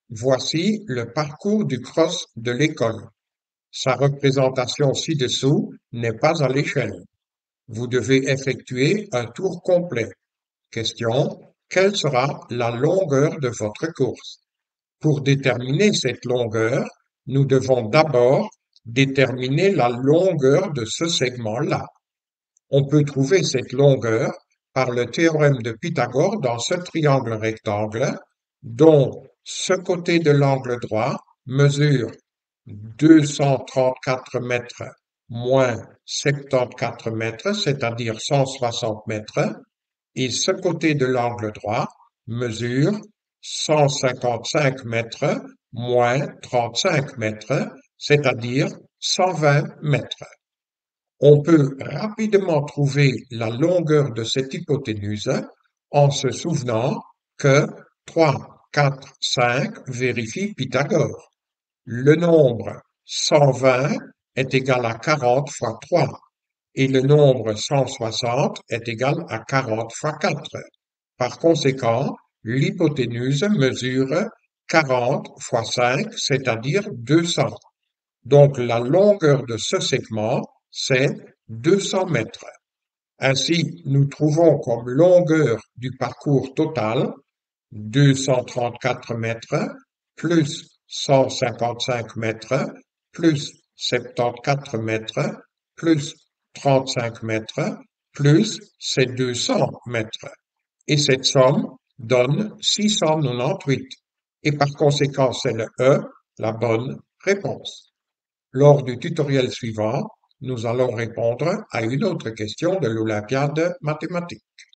Voici le parcours du cross de l'école. Sa représentation ci-dessous n'est pas à l'échelle. Vous devez effectuer un tour complet. Question: quelle sera la longueur de votre course? Pour déterminer cette longueur, nous devons d'abord déterminer la longueur de ce segment-là. On peut trouver cette longueur par le théorème de Pythagore dans ce triangle rectangle, dont ce côté de l'angle droit mesure 234 mètres moins 74 mètres, c'est-à-dire 160 mètres, et ce côté de l'angle droit mesure 155 mètres moins 35 mètres, c'est-à-dire 120 mètres. On peut rapidement trouver la longueur de cette hypoténuse en se souvenant que 3, 4, 5 vérifie Pythagore. Le nombre 120 est égal à 40 fois 3 et le nombre 160 est égal à 40 fois 4. Par conséquent, l'hypoténuse mesure 40 fois 5, c'est-à-dire 200. Donc la longueur de ce segment, c'est 200 mètres. Ainsi, nous trouvons comme longueur du parcours total 234 mètres plus 155 mètres plus 74 mètres plus 35 mètres plus ces 200 mètres. Et cette somme donne 698. Et par conséquent, c'est le E, la bonne réponse. Lors du tutoriel suivant, nous allons répondre à une autre question de l'Olympiade mathématique.